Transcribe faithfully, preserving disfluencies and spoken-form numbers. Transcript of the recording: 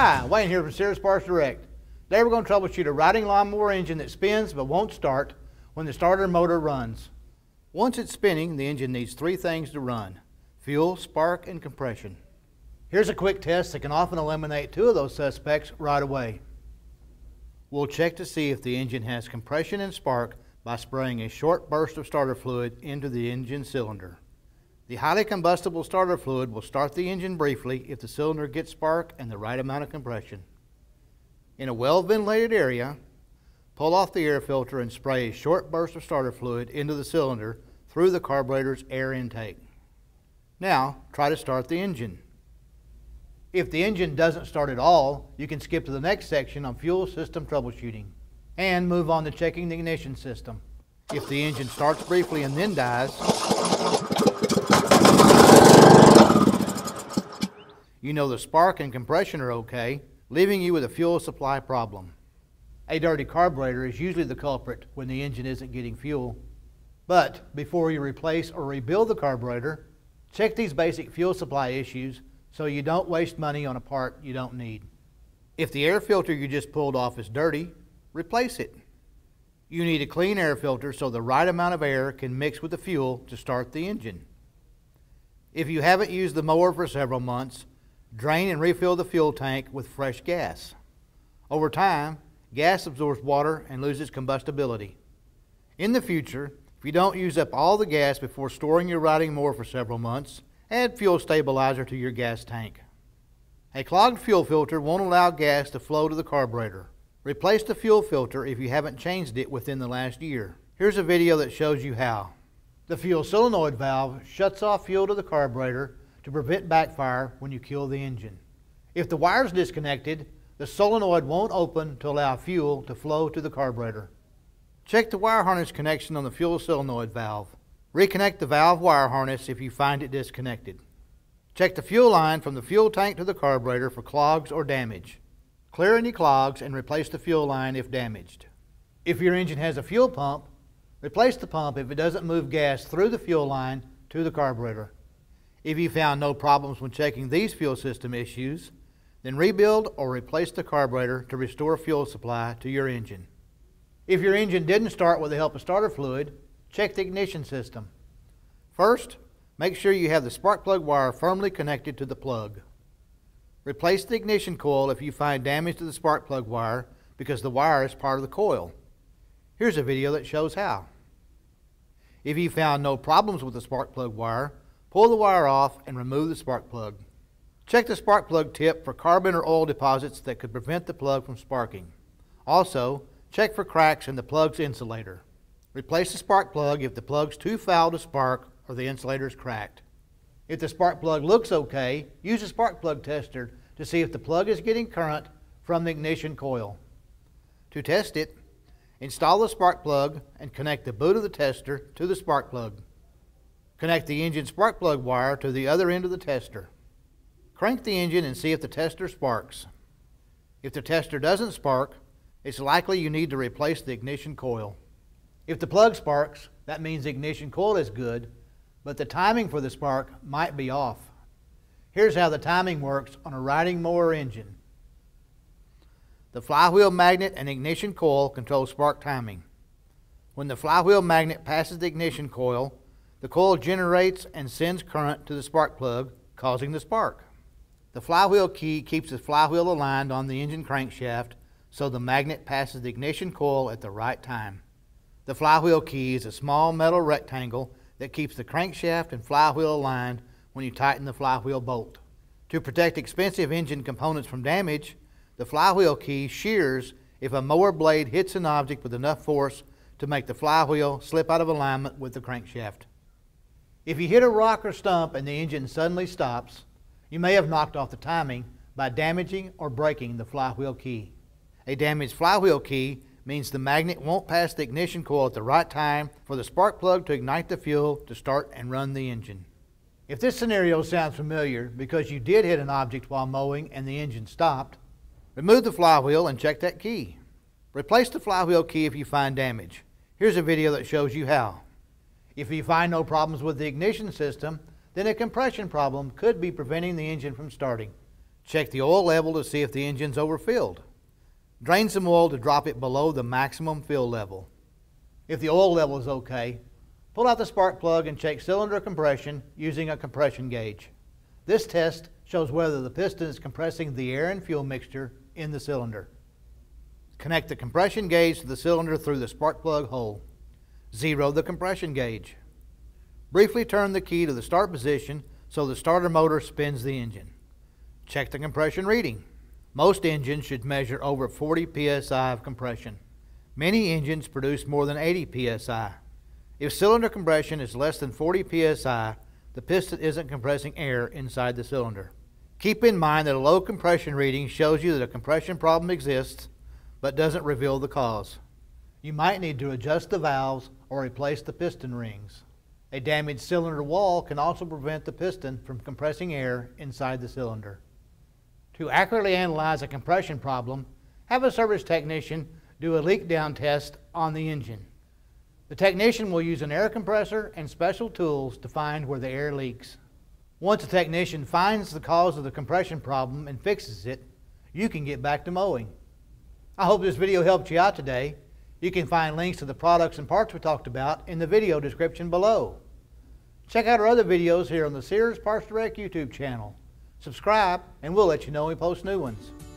Hi, Wayne here from Sears PartsDirect. Today we're going to troubleshoot a riding lawnmower engine that spins but won't start when the starter motor runs. Once it's spinning, the engine needs three things to run: fuel, spark, and compression. Here's a quick test that can often eliminate two of those suspects right away. We'll check to see if the engine has compression and spark by spraying a short burst of starter fluid into the engine cylinder. The highly combustible starter fluid will start the engine briefly if the cylinder gets spark and the right amount of compression. In a well-ventilated area, pull off the air filter and spray a short burst of starter fluid into the cylinder through the carburetor's air intake. Now, try to start the engine. If the engine doesn't start at all, you can skip to the next section on fuel system troubleshooting and move on to checking the ignition system. If the engine starts briefly and then dies, you know the spark and compression are okay, leaving you with a fuel supply problem. A dirty carburetor is usually the culprit when the engine isn't getting fuel. But before you replace or rebuild the carburetor, check these basic fuel supply issues so you don't waste money on a part you don't need. If the air filter you just pulled off is dirty, replace it. You need a clean air filter so the right amount of air can mix with the fuel to start the engine. If you haven't used the mower for several months, drain and refill the fuel tank with fresh gas. Over time, gas absorbs water and loses combustibility. In the future, if you don't use up all the gas before storing your riding mower for several months, add fuel stabilizer to your gas tank. A clogged fuel filter won't allow gas to flow to the carburetor. Replace the fuel filter if you haven't changed it within the last year. Here's a video that shows you how. The fuel solenoid valve shuts off fuel to the carburetor to prevent backfire when you kill the engine. If the wire is disconnected, the solenoid won't open to allow fuel to flow to the carburetor. Check the wire harness connection on the fuel solenoid valve. Reconnect the valve wire harness if you find it disconnected. Check the fuel line from the fuel tank to the carburetor for clogs or damage. Clear any clogs and replace the fuel line if damaged. If your engine has a fuel pump, replace the pump if it doesn't move gas through the fuel line to the carburetor. If you found no problems when checking these fuel system issues, then rebuild or replace the carburetor to restore fuel supply to your engine. If your engine didn't start with the help of starter fluid, check the ignition system. First, make sure you have the spark plug wire firmly connected to the plug. Replace the ignition coil if you find damage to the spark plug wire because the wire is part of the coil. Here's a video that shows how. If you found no problems with the spark plug wire, pull the wire off and remove the spark plug. Check the spark plug tip for carbon or oil deposits that could prevent the plug from sparking. Also, check for cracks in the plug's insulator. Replace the spark plug if the plug's too foul to spark or the insulator is cracked. If the spark plug looks okay, use a spark plug tester to see if the plug is getting current from the ignition coil. To test it, install the spark plug and connect the boot of the tester to the spark plug. Connect the engine spark plug wire to the other end of the tester. Crank the engine and see if the tester sparks. If the tester doesn't spark, it's likely you need to replace the ignition coil. If the plug sparks, that means the ignition coil is good, but the timing for the spark might be off. Here's how the timing works on a riding mower engine. The flywheel magnet and ignition coil control spark timing. When the flywheel magnet passes the ignition coil, the coil generates and sends current to the spark plug, causing the spark. The flywheel key keeps the flywheel aligned on the engine crankshaft so the magnet passes the ignition coil at the right time. The flywheel key is a small metal rectangle that keeps the crankshaft and flywheel aligned when you tighten the flywheel bolt. To protect expensive engine components from damage, the flywheel key shears if a mower blade hits an object with enough force to make the flywheel slip out of alignment with the crankshaft. If you hit a rock or stump and the engine suddenly stops, you may have knocked off the timing by damaging or breaking the flywheel key. A damaged flywheel key means the magnet won't pass the ignition coil at the right time for the spark plug to ignite the fuel to start and run the engine. If this scenario sounds familiar because you did hit an object while mowing and the engine stopped, remove the flywheel and check that key. Replace the flywheel key if you find damage. Here's a video that shows you how. If you find no problems with the ignition system, then a compression problem could be preventing the engine from starting. Check the oil level to see if the engine's overfilled. Drain some oil to drop it below the maximum fill level. If the oil level is okay, pull out the spark plug and check cylinder compression using a compression gauge. This test shows whether the piston is compressing the air and fuel mixture in the cylinder. Connect the compression gauge to the cylinder through the spark plug hole. Zero the compression gauge. Briefly turn the key to the start position so the starter motor spins the engine. Check the compression reading. Most engines should measure over forty P S I of compression. Many engines produce more than eighty P S I. If cylinder compression is less than forty P S I, the piston isn't compressing air inside the cylinder. Keep in mind that a low compression reading shows you that a compression problem exists, but doesn't reveal the cause. You might need to adjust the valves or replace the piston rings. A damaged cylinder wall can also prevent the piston from compressing air inside the cylinder. To accurately analyze a compression problem, have a service technician do a leak down test on the engine. The technician will use an air compressor and special tools to find where the air leaks. Once the technician finds the cause of the compression problem and fixes it, you can get back to mowing. I hope this video helped you out today. You can find links to the products and parts we talked about in the video description below. Check out our other videos here on the Sears PartsDirect YouTube channel. Subscribe and we'll let you know when we post new ones.